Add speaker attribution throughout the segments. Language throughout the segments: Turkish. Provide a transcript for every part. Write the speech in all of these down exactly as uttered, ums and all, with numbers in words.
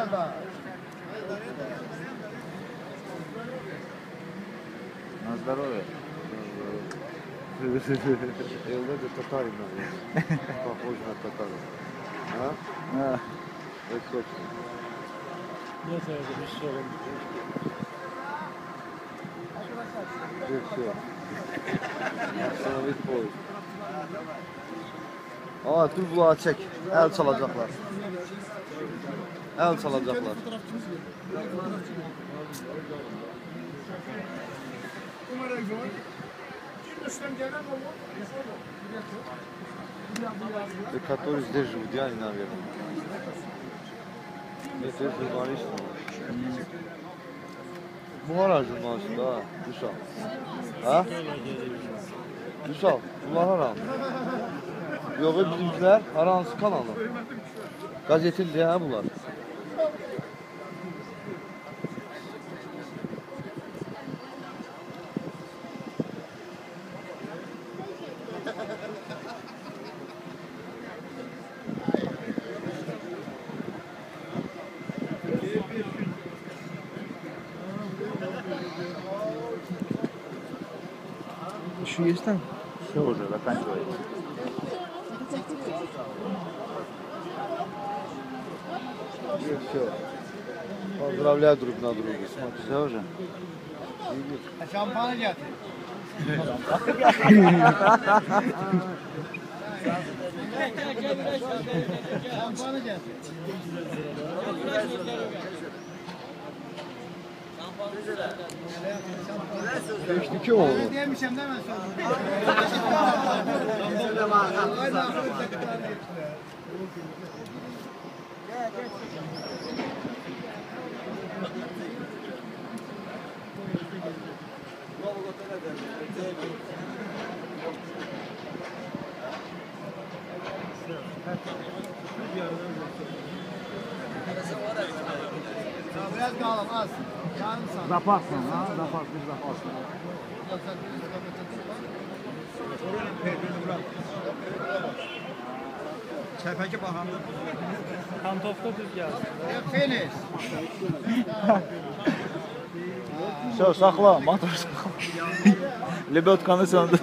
Speaker 1: На здоровье.
Speaker 2: Evde de Tatarım ben. Pохож на татара. А?
Speaker 1: А,
Speaker 2: Это точно.
Speaker 3: Нет, я запрещаю.
Speaker 2: Где все? Oстановить поезd. Aa, dur bulağı çək. Əl çalacaqlar. Əl çalacaqlar. Которые здесь живут, я, наверное. Это журналист. Bunlar jurnalist ha, Düşal. Ha? Düşal, bunlar haram. Yox, bizimkiler haransı kanalı. Gazetin diye ha bunlar.
Speaker 1: еще есть там? Все уже заканчивается.
Speaker 2: И все. Поздравляю друг на друга. Смотри.
Speaker 1: Все уже?
Speaker 3: Şampanı getir. Şampanı getir.
Speaker 2: Beşli kim oldu?
Speaker 3: Demişim değil mi? Biraz kalın az. Yarım saat.
Speaker 1: Запасно, а? Запас, без запаса.
Speaker 3: Çepeki bakanlı. Kantofta düz geldi. Finish.
Speaker 1: Все, sakla, motor sakla. Lebedkanı söndür.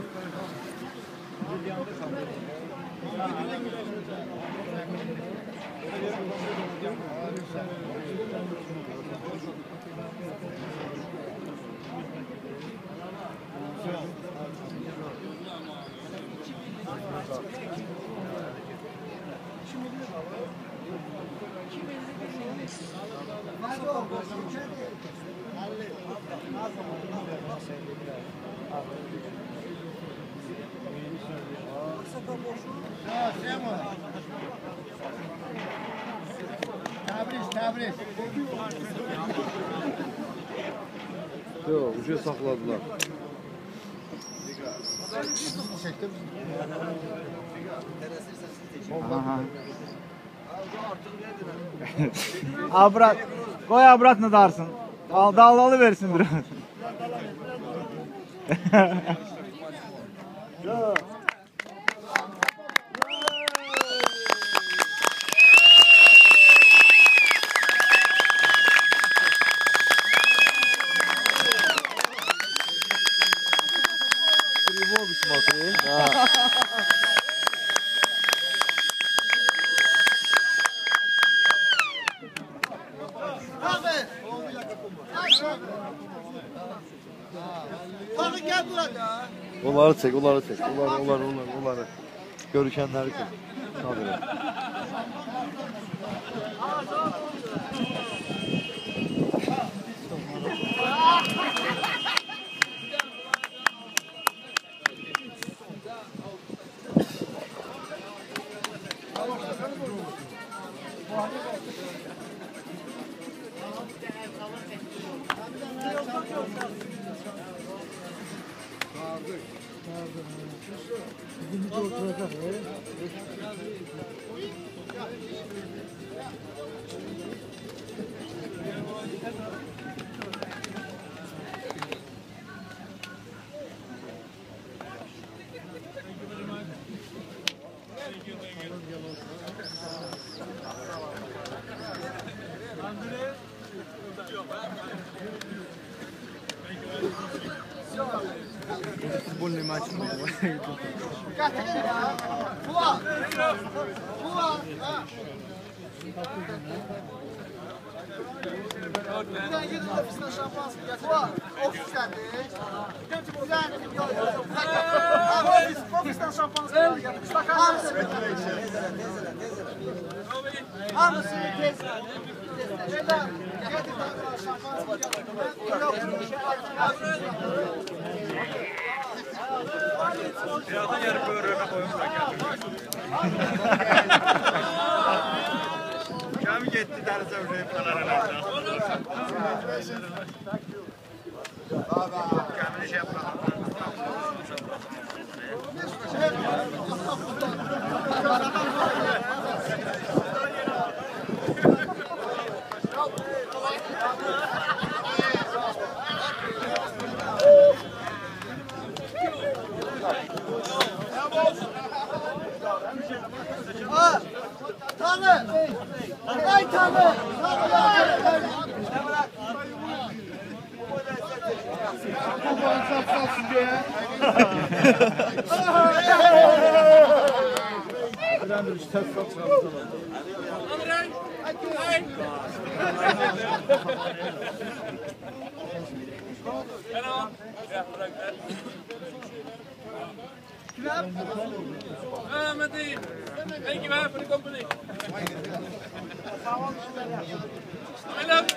Speaker 3: Tabriz, tabriz.
Speaker 2: Yok, ucu sakladılar.
Speaker 3: Çektim.
Speaker 1: Ага. Обрат, koy обратно darsın. Al dağlalı versin biraz.
Speaker 2: Тревогу смотри. Да.
Speaker 3: Bakın gel burada.
Speaker 2: Onları çek, onları çek. Onları, onları, onları, onları. Görüşenleri çek. Tabii.
Speaker 3: Gətirin ya. Fuat. Fuat. Bir tane gidin ofisine şampansın getir. Fuat. Ofislendir. Bir tane yok yok yok. Ofis, ofisten şampansın getir. Hamısını Hamısını tez. Şeyler. Getir de şampansın getir. Ben yok.
Speaker 4: Biraz yarı böğrüne koyun. Kami gitti dərsə uşayı pınarına. Kamini şey yapalım.
Speaker 3: Tanrı! Ey Tanrı! Babanı sapsalsın diye.
Speaker 1: Ben de bir ters kapsamı
Speaker 5: Ah, Mati. Thank you, man, for the company. Hello.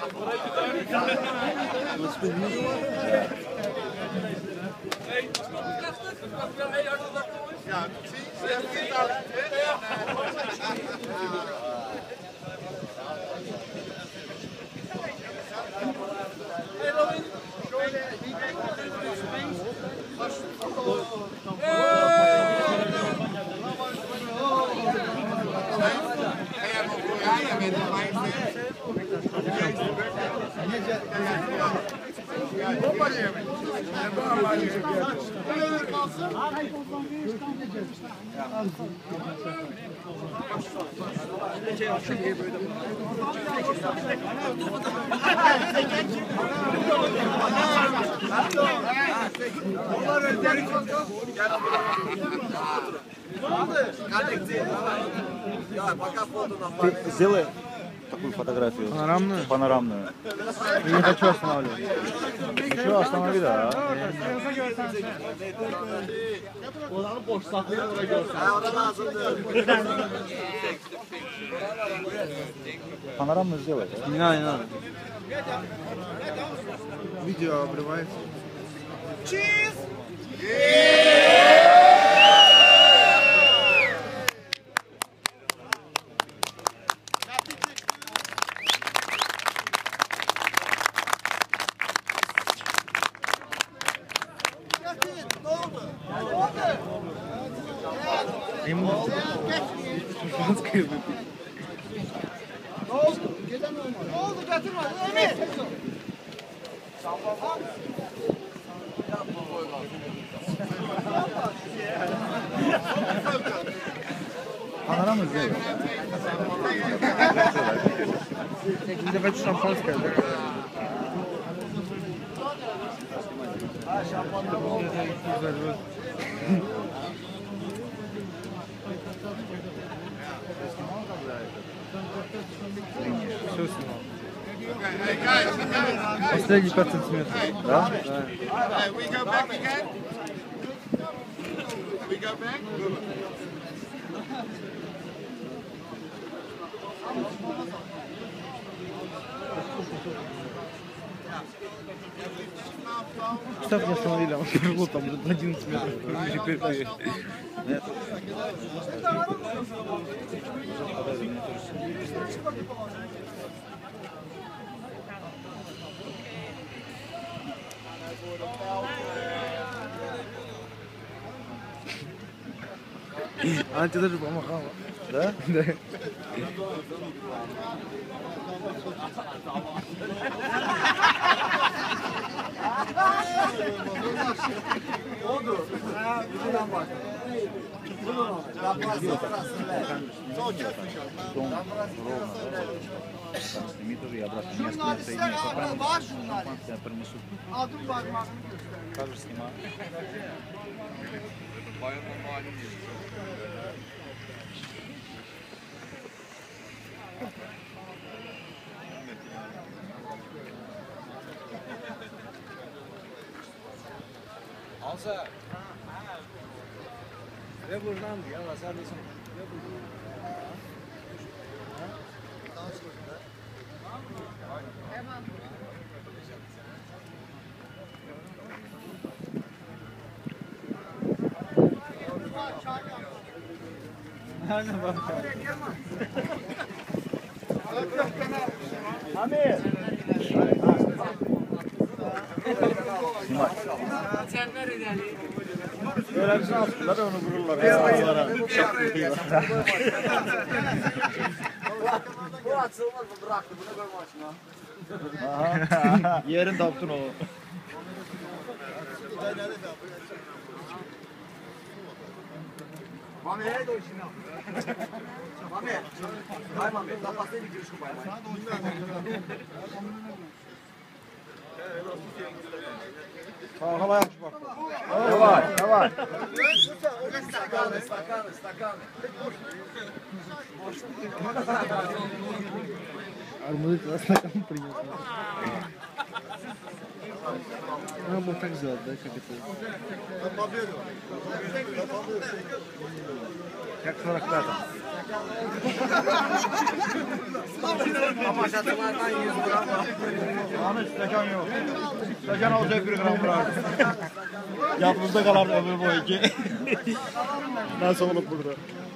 Speaker 2: Ты сделай такую фотографию.
Speaker 1: Панорамную?
Speaker 2: Панорамную.
Speaker 1: Я не хочу останавливать. Хочу остановить, да. Панорамную сделай. Да?
Speaker 2: Не надо, не надо.
Speaker 1: Видео обрывается. Ему шампанское выпить.
Speaker 3: Ne oldu? Ne oldu? Getirme. Emir.
Speaker 1: Панорама сделай. Не давайте шампанское, да? Все снимал. Последний пять сантиметров.
Speaker 2: Да?
Speaker 4: We go back again. We go back.
Speaker 1: Ставь не остановили, он перевернул там одиннадцать метров. Теперь нет. Она тебе даже помахала.
Speaker 2: Да?
Speaker 1: Да.
Speaker 3: Oldu. Ha, bir bak.
Speaker 1: Дмитрий, я брат,
Speaker 3: Jurnalistlər arada var jurnalist.
Speaker 1: я принесу.
Speaker 3: Adım barmağını göstər.
Speaker 1: Кадр снимаю.
Speaker 4: Alsa. Ne buradan ya? Sen de
Speaker 1: Aynen bak.
Speaker 2: Böyle bir şey attılar onu vururlar.
Speaker 3: Bu açılmaz mı? Bıraktı. Bunu görme açma.
Speaker 2: Aha. Yerin taptın o.
Speaker 3: Mami, hey de o işini al. Mami. Hay Mami. Kapatayım bir giriş kupaya.
Speaker 2: Hava yapmış bak. Ne var? Ne var?
Speaker 3: Stakanı, stakanı, stakanı.
Speaker 1: Армудик на стакан принес. А, вот так сделать, да, как это?
Speaker 2: Как сорок пятом.
Speaker 3: Amaçatılardan yüz gram var.
Speaker 2: Ahmet stakan yok. Stakan olacak bir gram bırak. Yalnızda kalardı ömür boyu iki. Nasıl olup burada?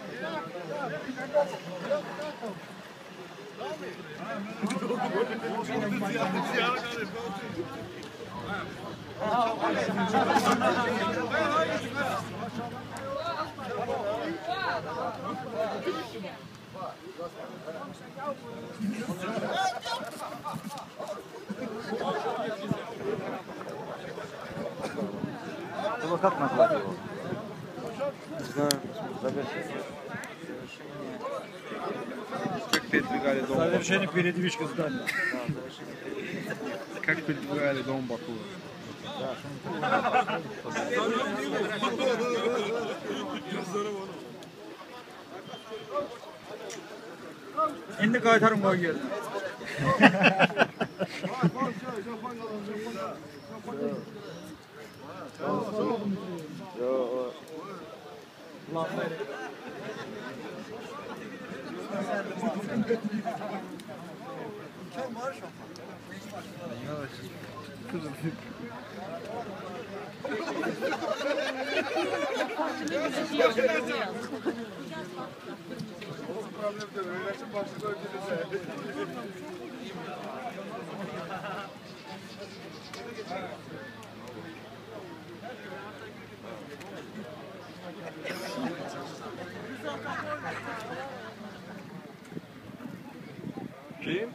Speaker 2: Bunu katmadılar diyor.
Speaker 1: Как передвигали дом Баку?
Speaker 2: Завершение передвижки здания.
Speaker 1: Как передвигали дом Баку?
Speaker 2: Şimdi kaytarım koy yerine.
Speaker 1: Kim?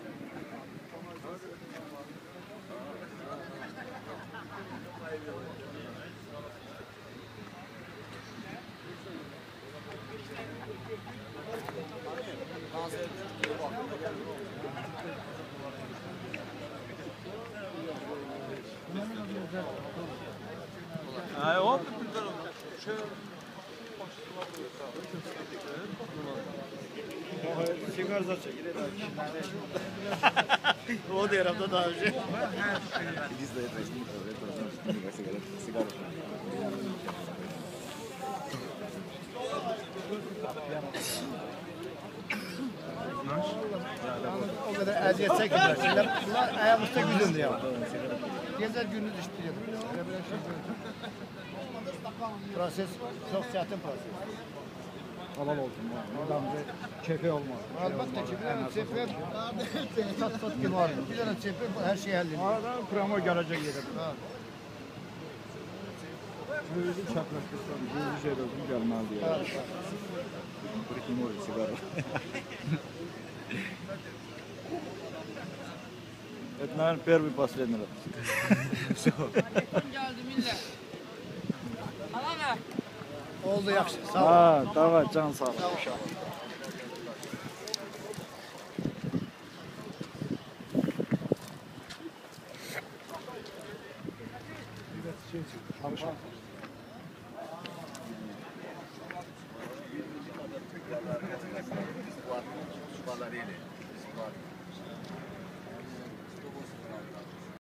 Speaker 2: Ay hop. Sigara çekilir. O da yaramda daha önce. Biz de yapıyoruz. Sigara. Sigara.
Speaker 6: O kadar eziyet çektiler. Şimdi bunlar ayağımızda güdüldü ya. Gezer gündüz işliyor. Proses çok çetin proses.
Speaker 2: Halal olsun. Adam bir kefe olmaz.
Speaker 6: Albatta ki bir tane çepe sat sat gibi var. Bir tane çepe her şey hallediyor.
Speaker 2: Arada pramo gelecek yere.
Speaker 6: Ha.
Speaker 2: Böyle bir çaplak kısmı. Böyle bir şey de olsun gelmez diye. Bırakayım oraya sigara. Это, наверное, первый и последний раз. Все.
Speaker 5: Geldi millet. Alana.
Speaker 6: O Oldu yaxşı. Sağ ol.
Speaker 2: Ha, davay, can sağ ol.